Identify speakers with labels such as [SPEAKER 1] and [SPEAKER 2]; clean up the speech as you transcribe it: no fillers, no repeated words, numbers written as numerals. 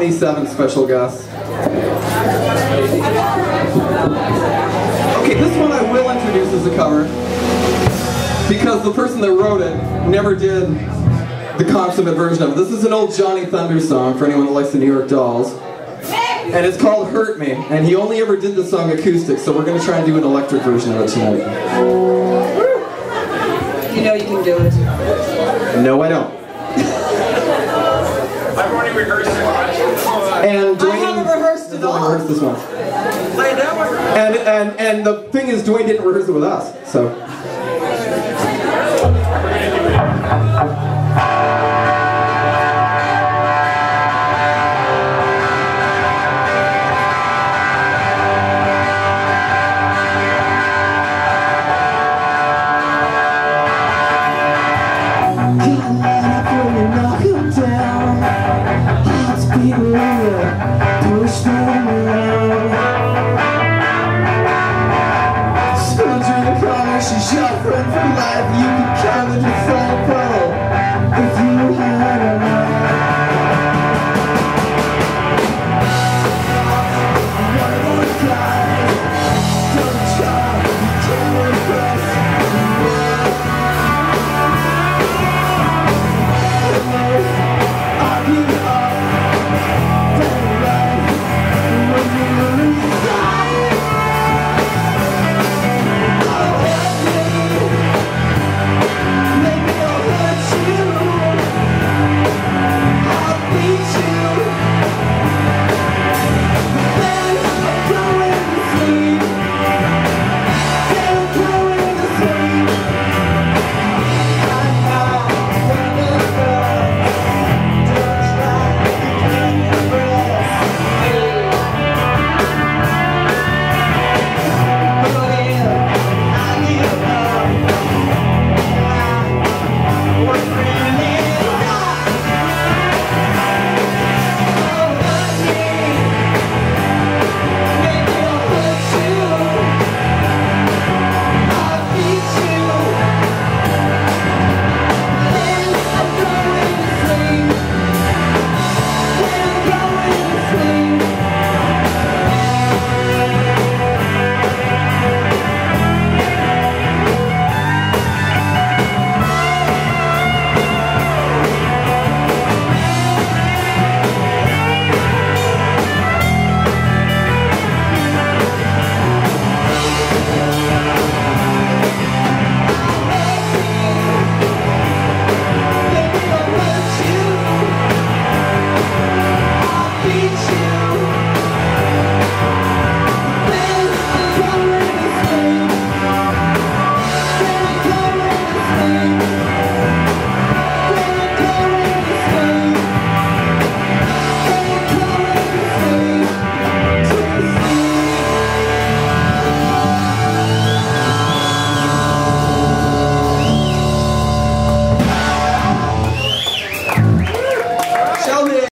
[SPEAKER 1] 27 special guest. Okay, this one I will introduce as a cover because the person that wrote it never did the consummate version of it. This is an old Johnny Thunder song for anyone that likes the New York Dolls. And it's called Hurt Me, and he only ever did the song acoustic, so we're going to try and do an electric version of it tonight.
[SPEAKER 2] You know you can do it.
[SPEAKER 1] No, I don't.
[SPEAKER 3] I've already rehearsed it.
[SPEAKER 1] And Dwayne,
[SPEAKER 2] I haven't rehearsed it all.
[SPEAKER 1] Rehearsed this one.
[SPEAKER 3] Lay down.
[SPEAKER 1] And the thing is, Dwayne didn't rehearse it with us, so. She's your friend for life, you can count it to fall apart.